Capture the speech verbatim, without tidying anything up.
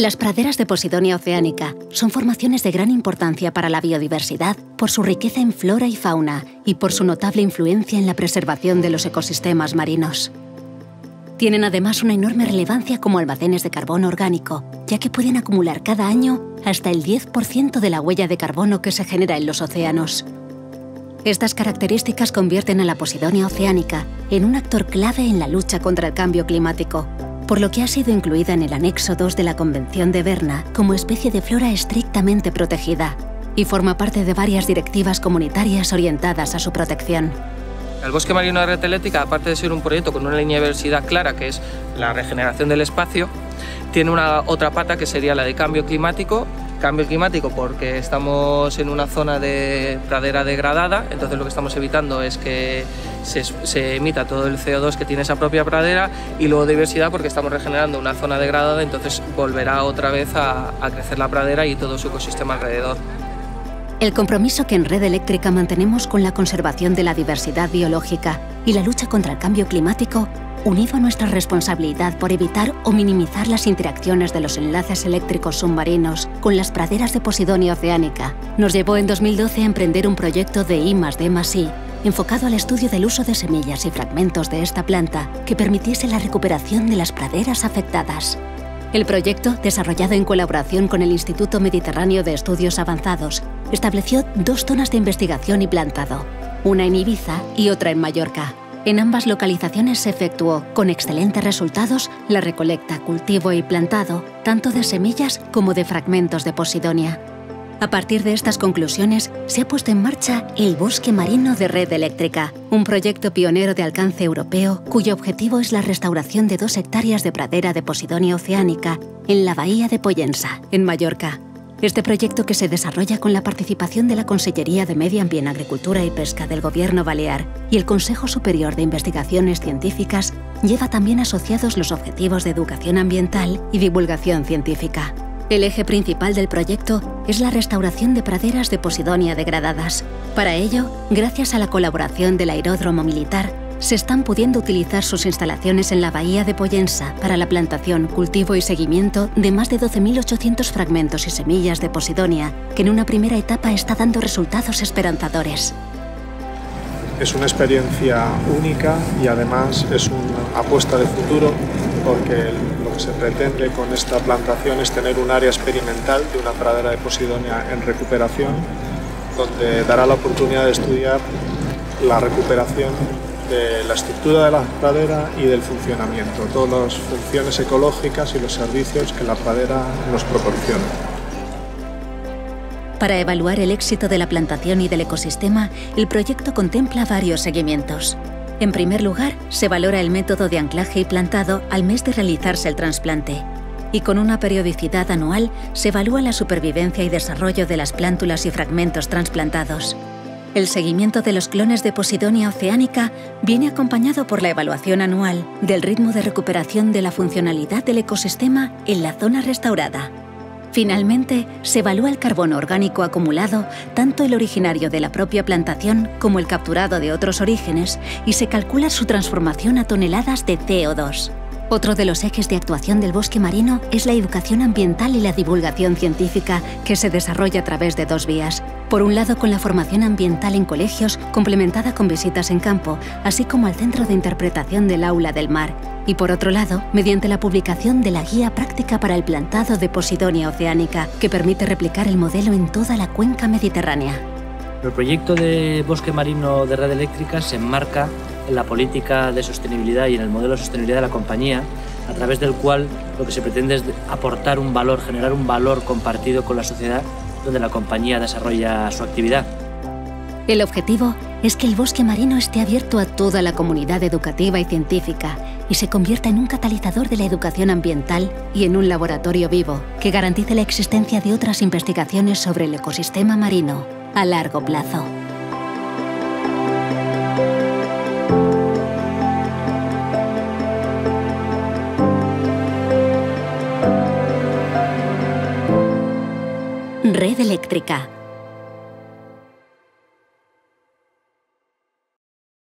Las praderas de Posidonia oceanica son formaciones de gran importancia para la biodiversidad por su riqueza en flora y fauna y por su notable influencia en la preservación de los ecosistemas marinos. Tienen además una enorme relevancia como almacenes de carbono orgánico, ya que pueden acumular cada año hasta el diez por ciento de la huella de carbono que se genera en los océanos. Estas características convierten a la Posidonia oceanica en un actor clave en la lucha contra el cambio climático, por lo que ha sido incluida en el anexo dos de la Convención de Berna como especie de flora estrictamente protegida y forma parte de varias directivas comunitarias orientadas a su protección. El bosque marino de red eléctrica, aparte de ser un proyecto con una línea de diversidad clara, que es la regeneración del espacio, tiene una otra pata que sería la de cambio climático. Cambio climático porque estamos en una zona de pradera degradada, entonces lo que estamos evitando es que se, se emita todo el C O dos que tiene esa propia pradera, y luego diversidad porque estamos regenerando una zona degradada, entonces volverá otra vez a, a crecer la pradera y todo su ecosistema alrededor. El compromiso que en Red Eléctrica mantenemos con la conservación de la diversidad biológica y la lucha contra el cambio climático, unido a nuestra responsabilidad por evitar o minimizar las interacciones de los enlaces eléctricos submarinos con las praderas de Posidonia oceanica, nos llevó en dos mil doce a emprender un proyecto de I más D más I enfocado al estudio del uso de semillas y fragmentos de esta planta que permitiese la recuperación de las praderas afectadas. El proyecto, desarrollado en colaboración con el Instituto Mediterráneo de Estudios Avanzados, estableció dos zonas de investigación y plantado, una en Ibiza y otra en Mallorca. En ambas localizaciones se efectuó, con excelentes resultados, la recolecta, cultivo y plantado, tanto de semillas como de fragmentos de Posidonia. A partir de estas conclusiones, se ha puesto en marcha el Bosque Marino de Red Eléctrica, un proyecto pionero de alcance europeo cuyo objetivo es la restauración de dos hectáreas de pradera de Posidonia oceanica en la bahía de Pollensa, en Mallorca. Este proyecto, que se desarrolla con la participación de la Consellería de Medio Ambiente, Agricultura y Pesca del Gobierno Balear y el Consejo Superior de Investigaciones Científicas, lleva también asociados los objetivos de educación ambiental y divulgación científica. El eje principal del proyecto es la restauración de praderas de Posidonia degradadas. Para ello, gracias a la colaboración del Aeródromo Militar, se están pudiendo utilizar sus instalaciones en la bahía de Pollensa para la plantación, cultivo y seguimiento de más de doce mil ochocientos fragmentos y semillas de Posidonia, que en una primera etapa está dando resultados esperanzadores. Es una experiencia única y además es una apuesta de futuro, porque lo que se pretende con esta plantación es tener un área experimental de una pradera de Posidonia en recuperación, donde dará la oportunidad de estudiar la recuperación de la estructura de la pradera y del funcionamiento, todas las funciones ecológicas y los servicios que la pradera nos proporciona. Para evaluar el éxito de la plantación y del ecosistema, el proyecto contempla varios seguimientos. En primer lugar, se valora el método de anclaje y plantado al mes de realizarse el trasplante, y con una periodicidad anual se evalúa la supervivencia y desarrollo de las plántulas y fragmentos trasplantados. El seguimiento de los clones de Posidonia oceanica viene acompañado por la evaluación anual del ritmo de recuperación de la funcionalidad del ecosistema en la zona restaurada. Finalmente, se evalúa el carbono orgánico acumulado, tanto el originario de la propia plantación como el capturado de otros orígenes, y se calcula su transformación a toneladas de C O dos. Otro de los ejes de actuación del bosque marino es la educación ambiental y la divulgación científica, que se desarrolla a través de dos vías. Por un lado, con la formación ambiental en colegios, complementada con visitas en campo, así como al Centro de Interpretación del Aula del Mar. Y por otro lado, mediante la publicación de la Guía Práctica para el Plantado de Posidonia oceanica, que permite replicar el modelo en toda la cuenca mediterránea. El proyecto de Bosque Marino de Red Eléctrica se enmarca en la política de sostenibilidad y en el modelo de sostenibilidad de la compañía, a través del cual lo que se pretende es aportar un valor, generar un valor compartido con la sociedad donde la compañía desarrolla su actividad. El objetivo es que el bosque marino esté abierto a toda la comunidad educativa y científica y se convierta en un catalizador de la educación ambiental y en un laboratorio vivo que garantice la existencia de otras investigaciones sobre el ecosistema marino a largo plazo. Red Eléctrica.